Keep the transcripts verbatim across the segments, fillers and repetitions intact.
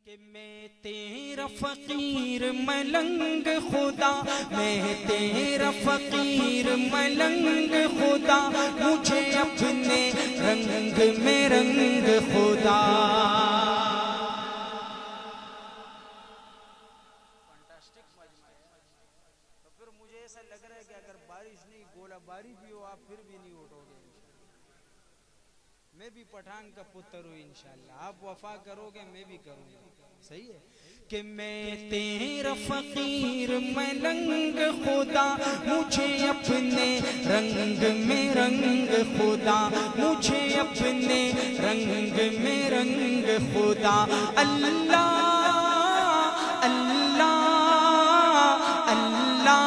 کہ میں تیرا فقیر ملنگ خدا، میں تیرا فقیر ملنگ خدا، مجھے اپنے رنگ میں رنگ خدا۔ تو پھر مجھے ایسا لگ رہا ہے کہ اگر بارش نہیں، گولہ باری بھی ہو آپ پھر بھی نہیں اٹھو گے۔ میں بھی پٹھان کا پتر ہوں انشاءاللہ، آپ وفا کرو گے میں بھی کروں گا، صحیح ہے کہ میں تیرا فقیر ملنگ خدا، مجھے اپنے رنگ میں رنگ خدا، مجھے اپنے رنگ میں رنگ خدا۔ اللہ اللہ اللہ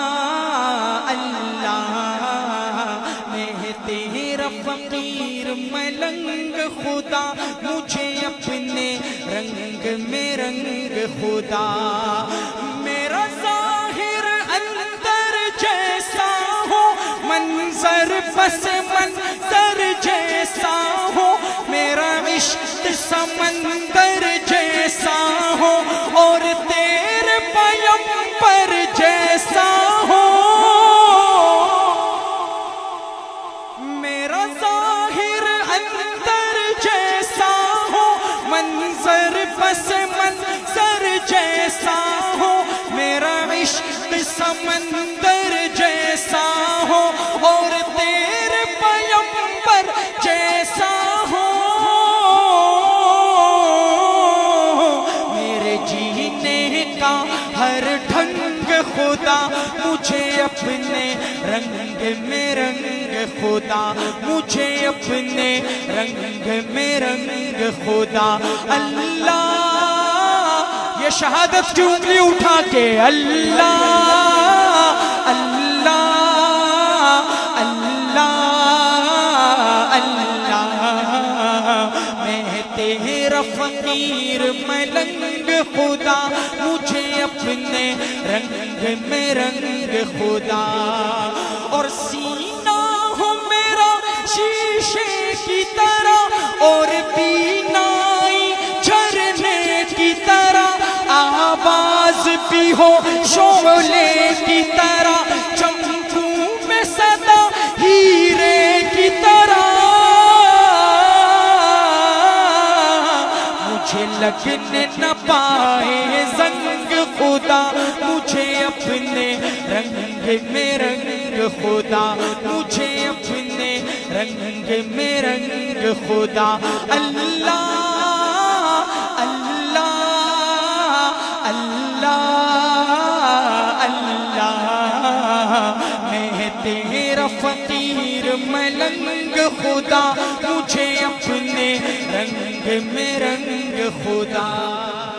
اللہ، میں تیرا فقیر ملنگ خدا، مجھے اپنے رنگ میں رنگ خدا۔ میرا ظاہر اندر جیسا ہو، منظر پس منظر جیسا ہو، میرا عشق سمندر جیسا ہو، اور تیرے پیغمبر جیسا ہو۔ میرا ظاہر اندر جیسا ہو، منظر پس منظر جیسا ہو، میرا عشق سمندر جیسا ہو، اور تیرے پیغمبر جیسا ہو۔ میرے جینے کا ہر ڈھنگ خدا، مجھے اپنے رنگ میں رنگ خدا، مجھے اپنے رنگ میں رنگ خدا۔ اللہ، یہ شہادت کی انگلی اٹھا کے اللہ اللہ اللہ اللہ، میں تیرا فقیر ملنگ خدا، مجھے اپنے رنگ میں رنگ خدا۔ اور سینہ ہو میرا شیشے کی طرح، اور بینائی جھرنے کی طرح، آواز بھی ہو شعلے کی طرح، چمکوں میں صدا ہیرے کی طرح، مجھے لگنے نہ پائے زنگ خدا، مجھے اپنے رنگ میں رنگ خدا، مجھے اپنے رنگ میں رنگ خدا۔ اللہ اللہ اللہ اللہ، میں تیرا فقیر ملنگ خدا، مجھے اپنے رنگ میں رنگ خدا۔